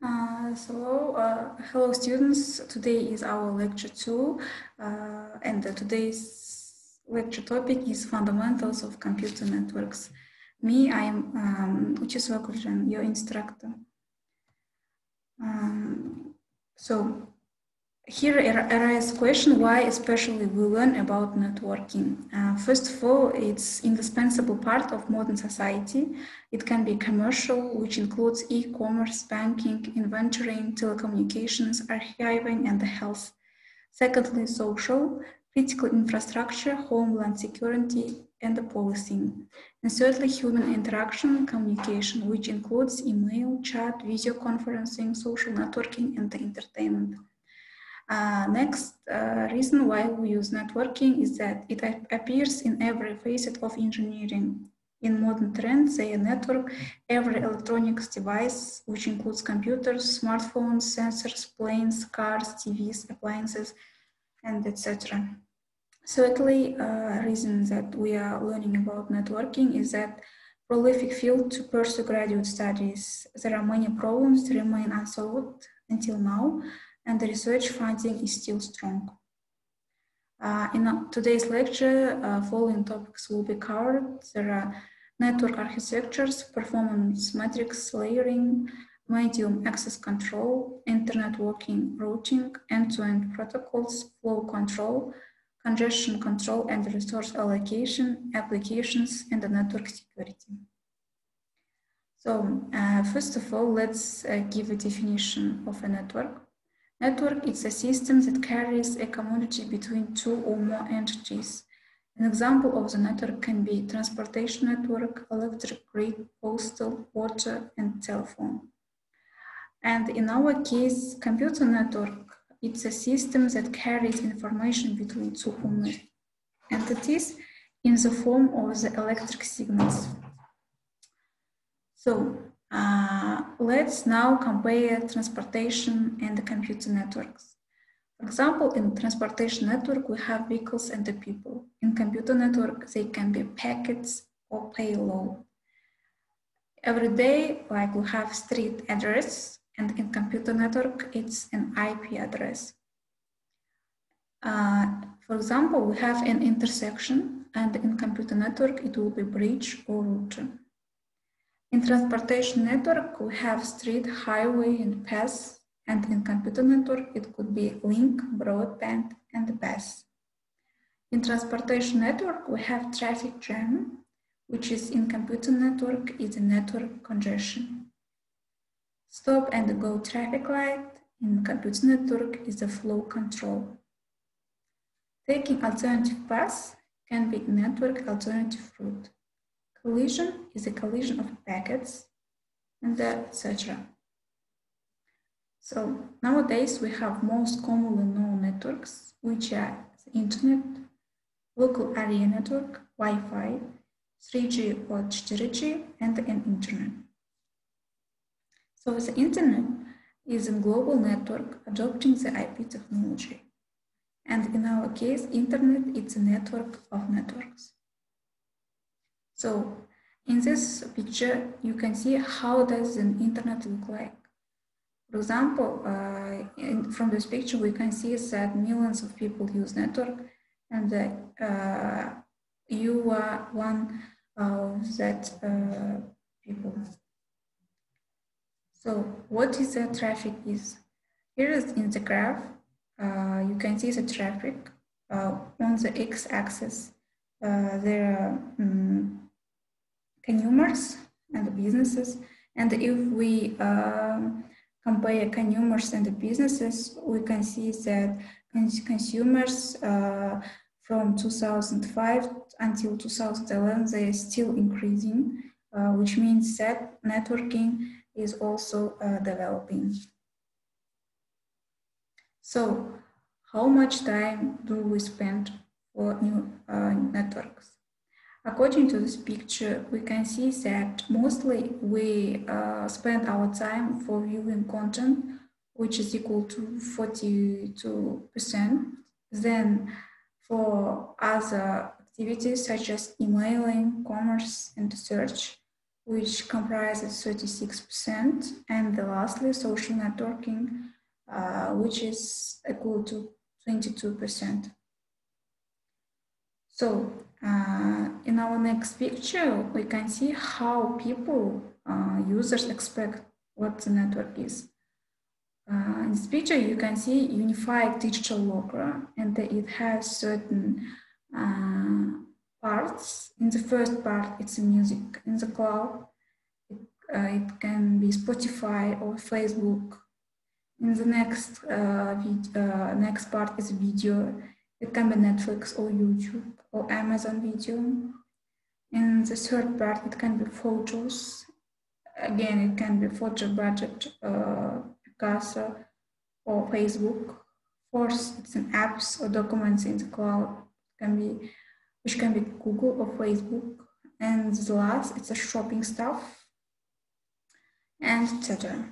Hello students. Today is our lecture 2 and today's lecture topic is fundamentals of computer networks. I am Uchiswa Kurjan, your instructor. Here arises question why especially we learn about networking. First of all, it's indispensable part of modern society. It can be commercial, which includes e-commerce, banking, inventorying, telecommunications, archiving, and health. Secondly, social, critical infrastructure, homeland security, and the policing. And thirdly, human interaction, communication, which includes email, chat, video conferencing, social networking, and entertainment. Next reason why we use networking is that it appears in every facet of engineering. In modern trends, say a network, every electronics device, which includes computers, smartphones, sensors, planes, cars, TVs, appliances, and etc. Thirdly, reason that we are learning about networking is that prolific field to pursue graduate studies. There are many problems that remain unsolved until now, and the research funding is still strong. In today's lecture, following topics will be covered. There are network architectures, performance metrics, layering, medium access control, internet working routing, end-to-end protocols, flow control, congestion control and resource allocation, applications, and the network security. So first of all, let's give a definition of a network. Network is a system that carries a commodity between two or more entities. An example of the network can be transportation network, electric grid, postal, water, and telephone. And in our case, computer network, it's a system that carries information between two or more entities in the form of the electric signals. So let's now compare transportation and the computer networks. For example, in transportation network, we have vehicles and the people. In computer network, they can be packets or payload. Every day, like we have street address, and in computer network, it's an IP address. For example, we have an intersection, and in computer network, it will be bridge or router. In transportation network, we have street, highway, and pass, and in computer network, it could be link, broadband, and pass. In transportation network, we have traffic jam, which is in computer network is a network congestion. Stop and go traffic light in computer network is a flow control. Taking alternative paths can be network alternative route. Collision is a collision of packets, and etc. So nowadays we have most commonly known networks, which are the internet, local area network, Wi-Fi, 3G or 4G, and an internet. So the internet is a global network adopting the IP technology. And in our case, internet is a network of networks. So in this picture, you can see how does an internet look like. For example, from this picture, we can see that millions of people use network, and you are one of that people. So what is the traffic is? Here is in the graph, you can see the traffic on the x-axis. There are consumers and businesses, and if we compare consumers and the businesses, we can see that consumers from 2005 until 2011, they are still increasing, which means that networking is also developing. So how much time do we spend for new networks? According to this picture, we can see that mostly we spend our time for viewing content, which is equal to 42%. Then for other activities such as emailing, commerce, and search, which comprises 36%, and lastly, social networking, which is equal to 22%. So in our next picture, we can see how people, users expect what the network is. In this picture, you can see unified digital locker, and it has certain parts. In the first part, it's music in the cloud. It can be Spotify or Facebook. In the next part is video. It can be Netflix or YouTube or Amazon Video. In the third part, it can be photos. Again, it can be PhotoBudget, Picasa, or Facebook. Fourth, it's an apps or documents in the cloud, which can be Google or Facebook. And the last, it's a shopping stuff, and etc.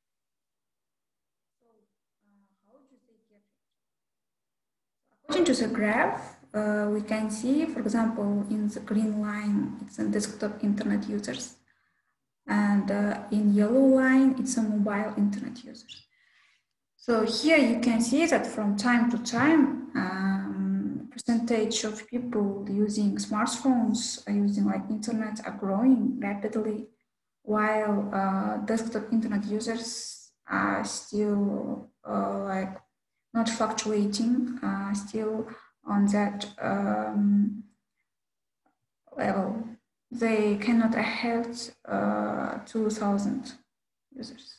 According to the graph, we can see, for example, in the green line, it's a desktop internet users. And in yellow line, it's a mobile internet users. So here you can see that from time to time, percentage of people using smartphones, using like internet, are growing rapidly, while desktop internet users are still like not fluctuating, still on that level. They cannot ahead 2,000 users.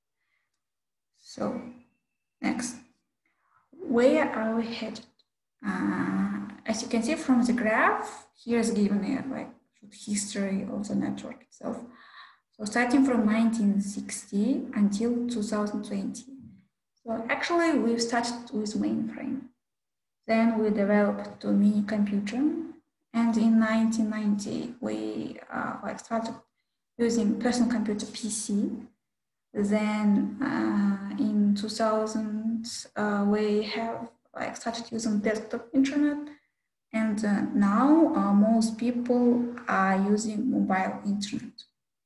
So next, where are we headed? As you can see from the graph, here is given a like history of the network itself. So starting from 1960 until 2020. So actually, we've started with mainframe. Then we developed a mini computer, and in 1990 we started using personal computer PC. Then in 2000 we have started using desktop internet, and now most people are using mobile internet.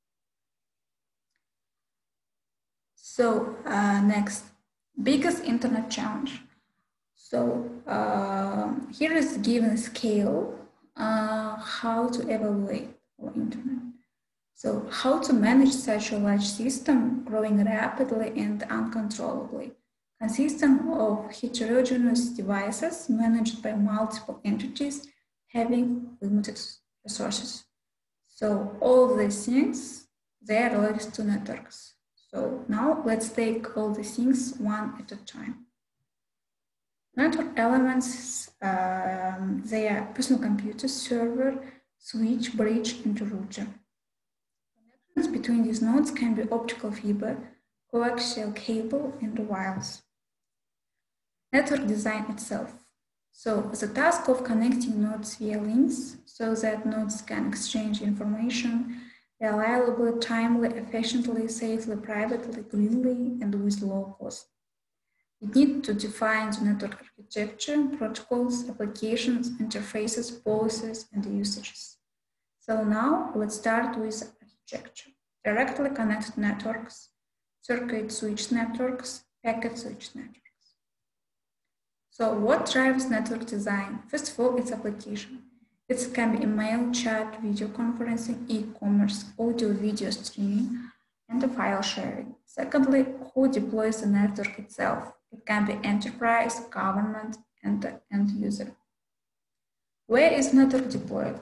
So next, biggest internet challenge. So here is given scale how to evaluate our internet. So how to manage such a large system growing rapidly and uncontrollably, consisting of heterogeneous devices managed by multiple entities having limited resources. So all of these things, they are related to networks. So now let's take all the things one at a time. Network elements, they are personal computer, server, switch, bridge, and router. Connections between these nodes can be optical fiber, coaxial cable, and wires. Network design itself. So the task of connecting nodes via links so that nodes can exchange information reliably, timely, efficiently, safely, privately, greenly, and with low cost. We need to define the network architecture, protocols, applications, interfaces, policies, and usages. So now let's start with architecture. Directly connected networks, circuit switch networks, packet switch networks. So what drives network design? First of all, it's application. It can be email, chat, video conferencing, e-commerce, audio, video streaming, and the file sharing. Secondly, who deploys the network itself? It can be enterprise, government, and the end user. Where is network deployed?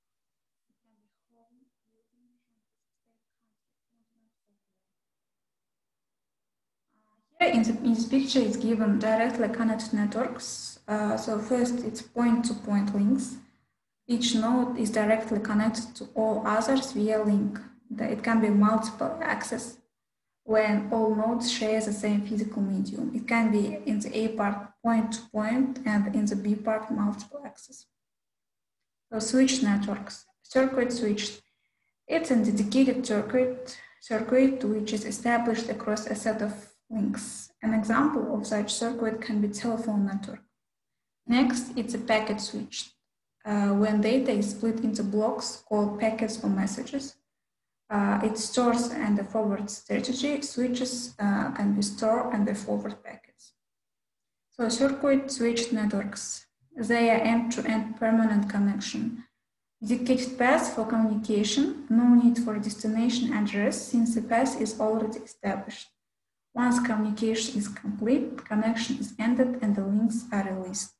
Here in this picture is given directly connected networks. So first, it's point-to-point links. Each node is directly connected to all others via link. It can be multiple access when all nodes share the same physical medium. It can be in the A part point-to-point and in the B part multiple access. So switch networks, circuit switched. It's a dedicated circuit which is established across a set of links. An example of such circuit can be telephone network. Next, it's a packet switched. When data is split into blocks called packets or messages. It stores and the forward strategy. Switches can be stored and the forward packets. So circuit switched networks, they are end-to-end permanent connection. Dedicated path for communication, no need for destination address since the path is already established. Once communication is complete, connection is ended and the links are released.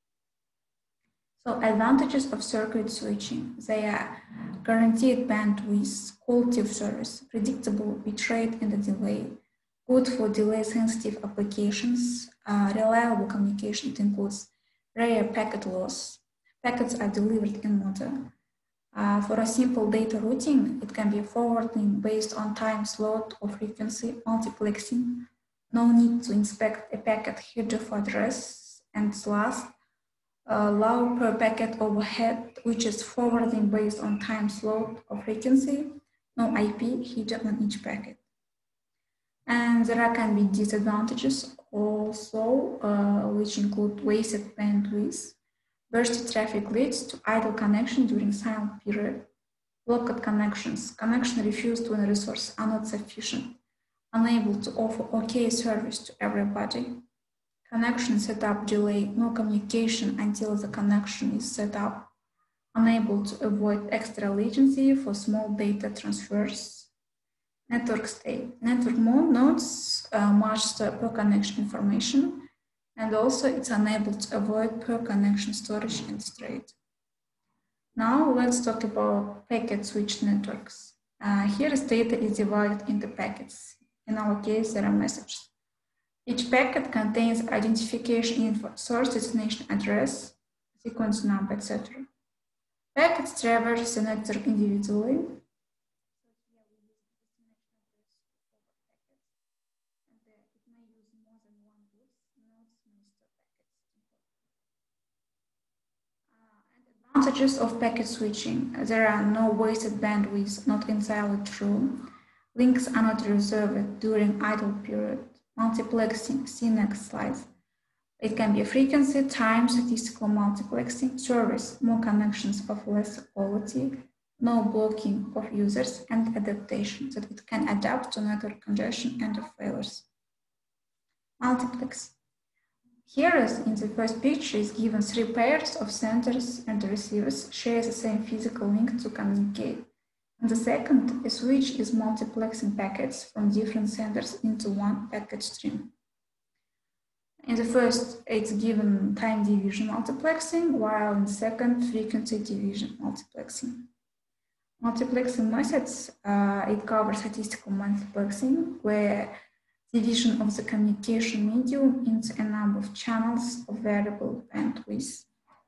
So advantages of circuit switching, they are guaranteed bandwidth, quality of service, predictable bitrate and the delay, good for delay-sensitive applications, reliable communication. It includes rare packet loss. Packets are delivered in motor. For a simple data routing, it can be forwarding based on time slot or frequency, multiplexing, no need to inspect a packet header for address, and last, low per packet overhead, which is forwarding based on time slot or frequency, no IP header on each packet. And there can be disadvantages also, which include wasted bandwidth. Bursty traffic leads to idle connection during silent period. Blocked connections. Connection refused when resources are not sufficient. Unable to offer OK service to everybody. Connection setup delay. No communication until the connection is set up. Unable to avoid extra latency for small data transfers. Network state. Network mode nodes master per connection information. And also it's unable to avoid per connection storage and straight. Now let's talk about packet switch networks. Here data is divided into packets. In our case, there are messages. Each packet contains identification info, source, destination address, sequence number, etc. Packets traverse the network individually. Advantages of packet switching. There are no wasted bandwidth, not entirely true. Links are not reserved during idle period. Multiplexing, see next slide. It can be frequency, time, statistical multiplexing, service, more connections of less quality, no blocking of users, and adaptation, that it can adapt to network congestion and failures. Multiplex. Here, as in the first picture, is given 3 pairs of senders and receivers share the same physical link to communicate. In the second, a switch is multiplexing packets from different senders into one packet stream. In the first, it's given time division multiplexing, while in the second, frequency division multiplexing. Multiplexing methods, it covers statistical multiplexing, where division of the communication medium into a number of channels of variable bandwidth.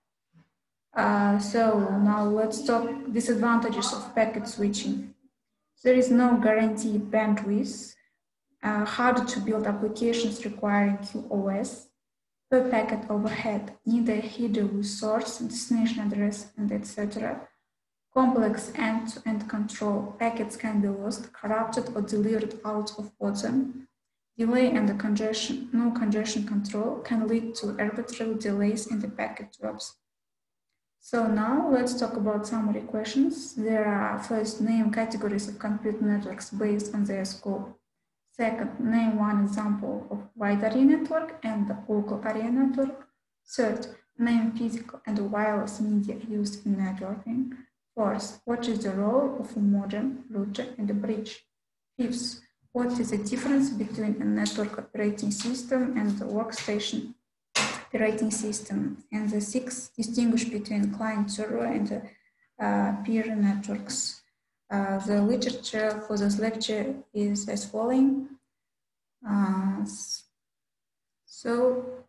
So now let's talk disadvantages of packet switching. There is no guaranteed bandwidth, harder to build applications requiring QoS, per packet overhead, neither header with source, destination address, and etc. Complex end-to-end control, packets can be lost, corrupted, or delivered out of order. Delay and the congestion, no congestion control can lead to arbitrary delays in the packet drops. So now let's talk about summary questions. There are first, name categories of computer networks based on their scope. Second, name one example of wide area network and the local area network. Third, name physical and wireless media used in networking. Fourth, what is the role of a modem, router, and a bridge? Fifth, what is the difference between a network operating system and a workstation operating system? And the sixth, distinguish between client server and peer networks. The literature for this lecture is as following. So